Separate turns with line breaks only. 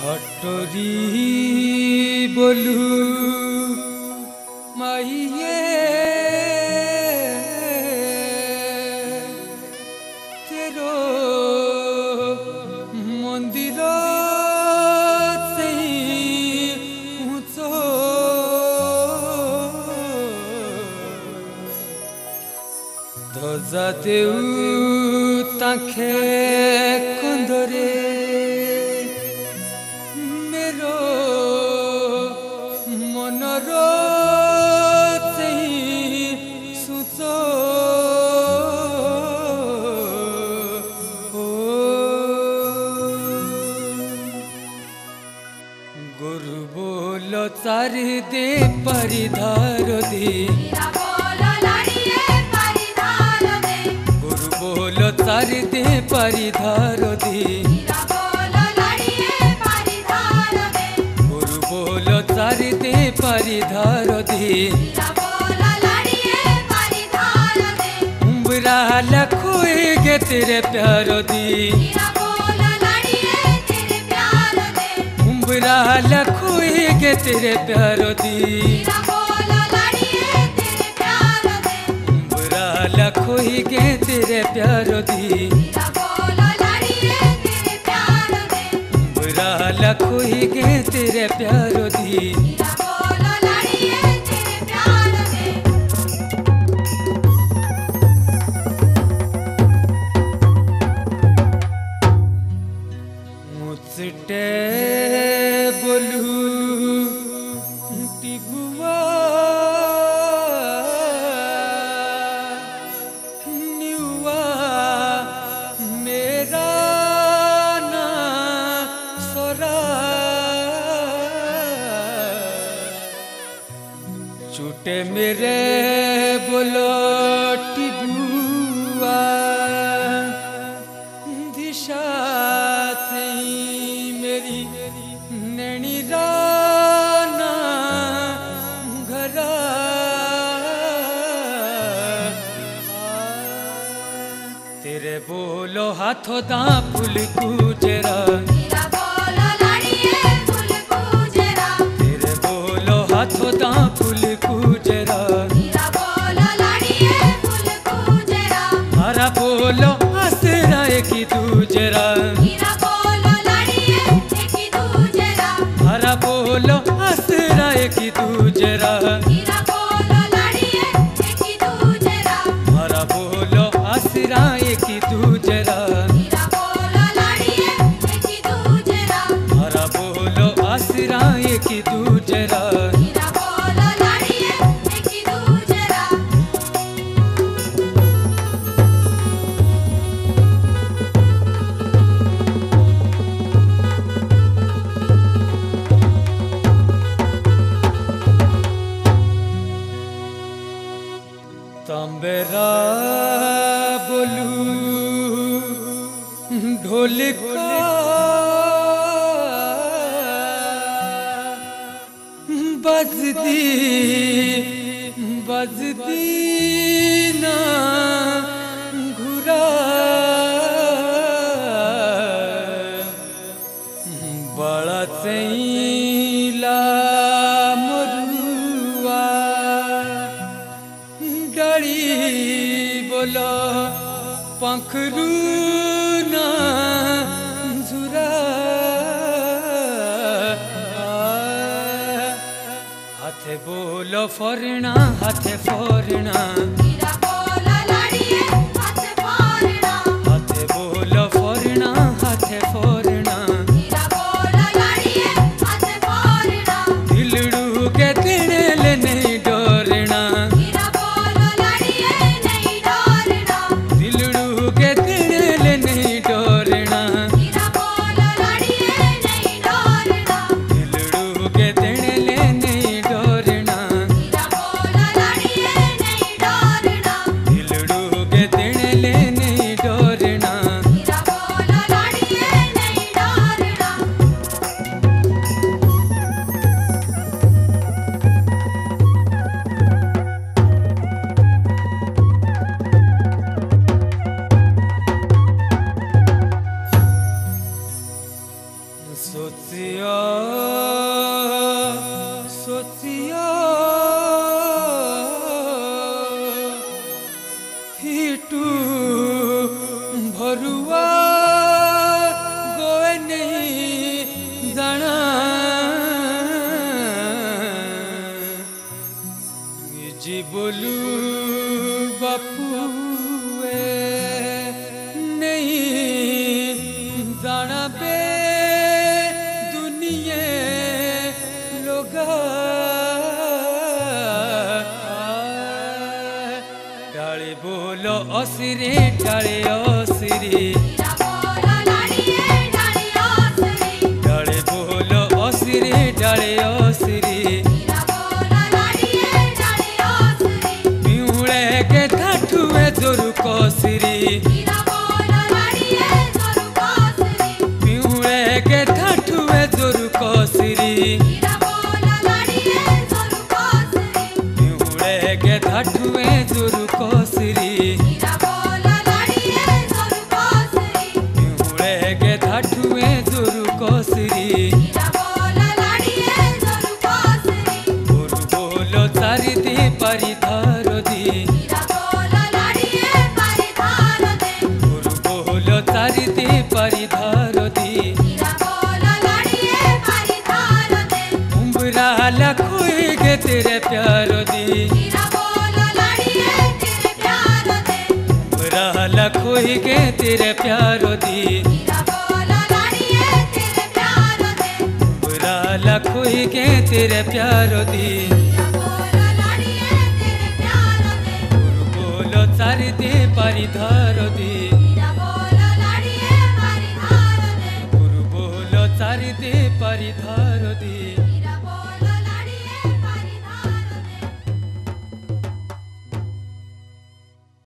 हटोरी बोलू माइये तेरो मंदिर से ऊंचो ध्वजा देऊ ताखे कंदरे मेरो मनरो सुचो गुरु बोलो चारि दे परिधार दे गुरु बोलो चारि दे परिधार दे गुरु बोलो चारि दे परिधार दे उम्बरा लखोए गे तेरे प्यार दी उम्बरा लखोए गे तेरे प्यार दी उम्बरा लखोए गे तेरे प्यार दी उम्बरा लखोए गे तेरे प्यार दी मुझटे बोलू टिबुआ निवा मेरा ना सोरा छूटे मेरे बोलो टिबुआ दिशा मेरी नैनी राना घरा तेरे बोलो हाथों दा फूल गुजरा तेरे बोलो हाथों दा फूल गुजरा हरा बोलो आसरा की दूजरा हरा बोलो आसरा की दूजरा हरा बोलो आसरा की दूजरा हरा बोलो आसरा की दूजरा तांबेरा बोलू ढोलका बजदी बजदी ना घुरा बड़ा चैला मरुआ डड़ी बोलो पंखरू ना झुरा हाथे बोलो फरना हाथे फरना हाथे बोलो फरना हाथे फरना दिलड़ू के दिल नहीं डरना दिलड़ू के दिल नहीं डरना दिलड़ू के दिल नहीं डरना सोचिया सोचिया हिटू भरुआ गोए नहीं जाना जी बोलू बापू नहीं जाना बे दुनिया लोगा डाले बोलो असरे डाले असरे डाले बोलो असरे डाले असरे पिउड़े के ठाठुए जोरु कसरी पिउड़े के ठाठुए जोरु कसरी पिउड़े के ठाठुए जोरु कसरी पिउड़े के ठाठुए जोरु कसरी गुरु बोलो चारि दी परिधार दी गुरु बोलो चारि दी परिधार दी उम्बरा लखोई गे तेरे प्यार दी उम्बरा लखोई गे तेरे प्यार दी उम्बरा लखोई गे तेरे प्यार दी गुरु बोलो चारि दी परिधार दी गुरु बोलो चारि दी परिधार दी।